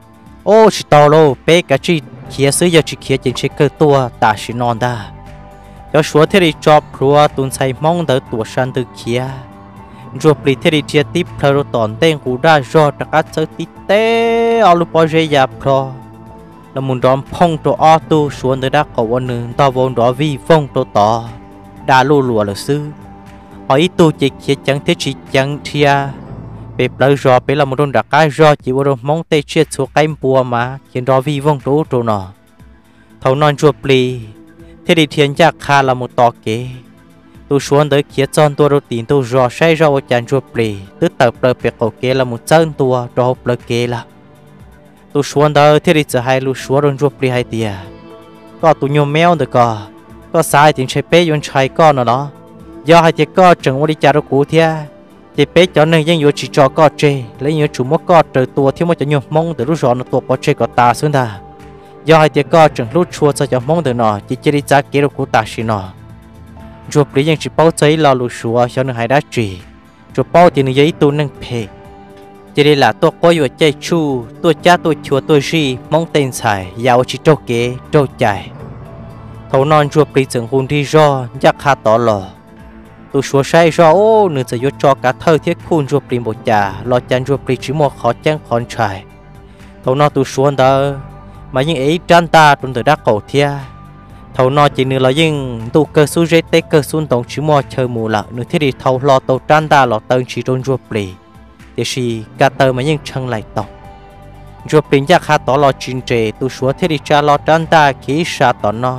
ô chỉ tàu lô bé cả chỉ kia xứ giờ chỉ kia chính cơ tua ta chỉ non ta cho xua thế thì cho plu tuần say mong đỡ tua san từ kia rồi bị thế thì chia tiếp theo tòn tên cú đa do tất cả sự tít té ở lúc bao giờ ya pro là muốn đón phong đồ ở tu xuống tới đá cầu anh nương tao vốn đó vi phong đồ tỏ đã lù lùa là sư hỏi tu chỉ kia chẳng thế chỉ chẳng thia bị lấy rồi bị là một đòn đặc cái rồi chỉ vào mong tê chết xuống cái bùa mà khiến đó vi phong đồ đồ nọ thầu non chua pli thế thì thiên giác kha là một tò kế tu xuống tới kia chọn tua đầu tiên tu rồi say rồi chán chua pli tức tập lời bị cầu kế là một chân tua đó lời kế là tu xuống tới thế thìจะให้lu xuống đòn chua pli hay tiề có tu nhôm mèo được có sai tiếng chơi bé yon chơi con nó do hai tiề có chẳng có đi chả đâu cũ thia tiề bé cho nênยังอยู่chỉ cho có chơi lấy nhiều chủ mất có trời tua thiếu mất cho nhôm mong từ lúc rồi nó tua có chơi có ta xuống ta do hai tiề có chẳng lúc chua cho mong từ nó chỉ đi chả kế đâu cũ ta xí nó chùa b리ยังchỉ bao giấy lo lụt xua cho nên hai đã chỉ chùa bao thì giấy tu nâng phê chỉ đây là tôi cóอยู่ใจchu tôi cha tôi chùa tôi gì mong tên xài giàu chỉ trâu kế trâu chạy thầu non chùa b리 chẳng hôn đi do chắc khá tỏ lò tôi xua say do ô nửa giờ cho cả thơ thiết khuôn chùa b리 một trà lo chăn chùa b리 chỉ một khó chăng con trai thầu non tôi xuống đó mà những ấy trăn ta trong từ đá cổ thia thầu nó chỉ nửa là nhưng tu cơ su dễ tết cơ sun tổng chỉ mua chơi mù lợ nửa thế thì thầu lo tàu trăn ta lo tàu chỉ trong chùa b리 để xì cả tờ mà nhưng chân lại tổng chùa b리 chắc khá tỏ lo chín trề tu xuống thế thì cha lo trăn ta khí sa tỏ nó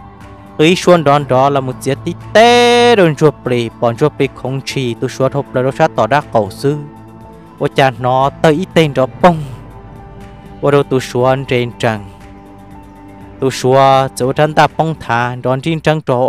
ấy xuân đón đó là một chiếc tí té đồn chùa b리 bọn chùa b리 không chỉ tu xuống hộp là sát tỏ đá cổ sư ô cha nó tới ít tên đó bông ô đâu tu xuống trên trăng tu xua chỗ chân ta bông thả đón trên trăng trổ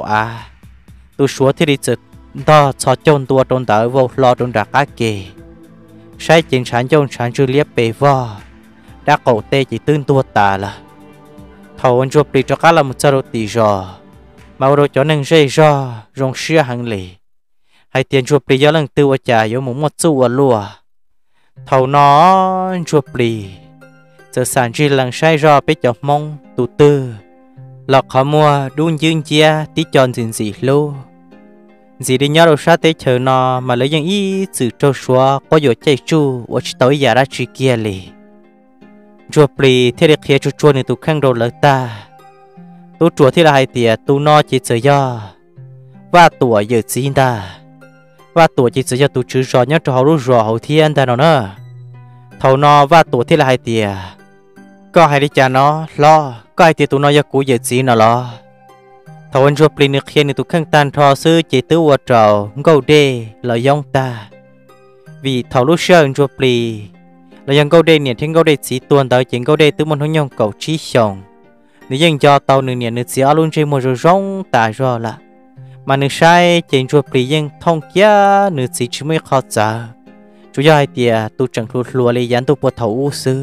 tu xua thì đi chật đó cho chôn tua trong tờ vô lo trong đặc cá kề sai chính sản trong sản chưa liếp bề vò đã cổ tê chỉ tương tua ta là thầu anh chụp đi cho cá là một sao tỷ rò mà rồi cho nên dây rò rong xia hàng lì hay tiền chụp đi do lần tiêu ở trà yếu một chu ở lùa thầu nó chụp đi giờ sản chỉ lần sai rò bé chọc mong tụ tư lọt họ mua đun dương chia tí tròn gì lô gì đi nhớ đâu sát tới chờ nó mà lấy những ý sự trâu xóa có dội chạy chu ở chỉ tới giờ ra chỉ kia lì chùa b리 thế được kia chùa này tụ khang đầu lỡ ta tụ chùa thế là hai tiệt tụ no chỉ chờ do và tuổi giờ xin ta và tuổi chỉ chờ do tụ chữ rõ nhớ cho họรู้rõ hậu thiên ta nó nữa thầu no và tuổi thế là hai tiệt có hai đứa cha nó lo có hai tiệt tụ nó giờ cũ giờ gì nó lo thầu anh chụp lên nước kia này tụ khang tan thò sư chỉ tứ vợ trầu ngâu đê lợi dông ta vì thầu lúc xưa anh chụp lên là dân ngâu đê niệm thiên ngâu đê chỉ tuần tới chuyện ngâu đê tứ môn hướng nhông cầu trí sòng nếu dân cho tàu nửa niệm nửa chỉ ở luôn trên một rồi rong ta rồi là mà nửa sai chuyện chụp lên dân thông kia nửa chỉ mới khó trả chủ yếu hai tiệt tụ chẳng thua lùa lấy dán tụ bộ thầu u sư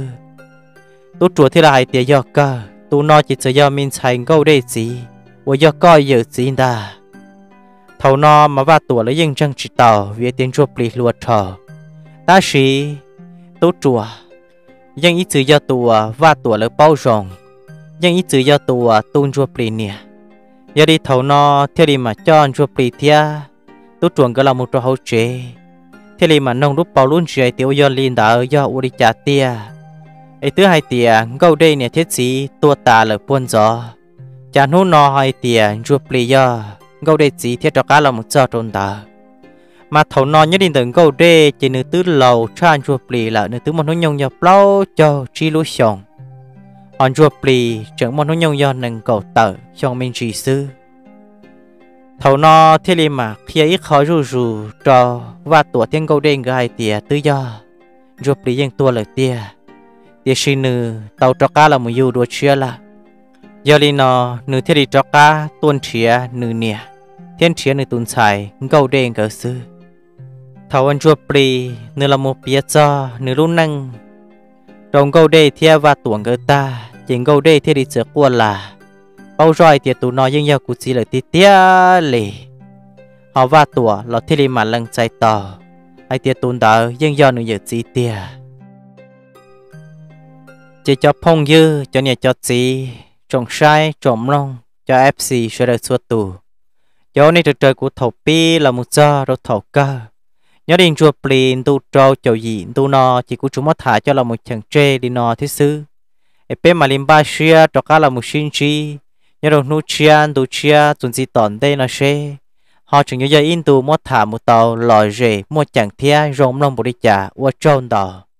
tụ chùa thì là hai tiệt do cơ tụ nói chỉ cho do mình xài ngâu đê chỉ và do coi giờ chỉ ta thầu nó mà va tụ lấy dân chân chỉ tàu vì tiền chụp lên lùa thầu ta sĩ tụ chùa dân ít chữ do tụ va tụ lấy bao rồng dân ít chữ do tụ tuôn chụp lên nè giờ đi thầu nó theo đi mà cho chụp lên thia tôi chuẩn cái là một trò hậu chế thế thì mà nông lúc bao luôn chơi tiểu do linh đã do uri chả tia ấy thứ hai tia câu đây nè thiết gì tua ta là buôn gió chả nô nọ hai tia chua pli do câu đây gì thiết cho cá là một giờ trôn ta mà thầu nọ nhất định từng câu đây chỉ nửa tứ lầu chan chua pli là nửa tứ một nông nhung nhập lâu cho chi lúa sòng on chua pli chẳng một nông nhung do nâng cầu tờ trong mình chỉ sư thầu nọ thế li mà khi ấy khó rù rù cho và tuổi tiếng câu đen gai tìa tự do chua pli dân tua lời tia tia xin nữ tàu cho cá là một yêu đua chia là giờ li nọ nữ thế li cho cá tuôn chia nữ nè thiên chia nữ tuôn xài câu đen cỡ sư thầu anh chua pli nữ là một bia cho nữ luôn năng trong câu đê thia và tuồng gỡ ta chính câu đê thia đi chợ qua là bao rồi thì tụi nó nhưng nhau cũng chỉ là tia lì họ và tụi là thia đi mà lần chạy tàu ai tia tụi đó nhưng do nữa giờ chỉ tia chỉ cho phong dư cho nhà cho chị trồng sai trồng long cho FC sẽ được xuất tù cho nên trời trời của thầu pi là một giờ rồi thầu cơ nhớ đến chùa plin tu trâu chầu gì tu nọ chỉ của chúng mất thả cho là một chàng tre đi nọ thế sư ép mà lim ba xia cho cá là một xin chi nhớ đồng nu chian tu chia tuần gì tòn đây nó xe họ chỉ nhớ giờ in tu mất thả một tàu lòi rể một chàng thia rồng long bồ đi chả qua trôn đỏ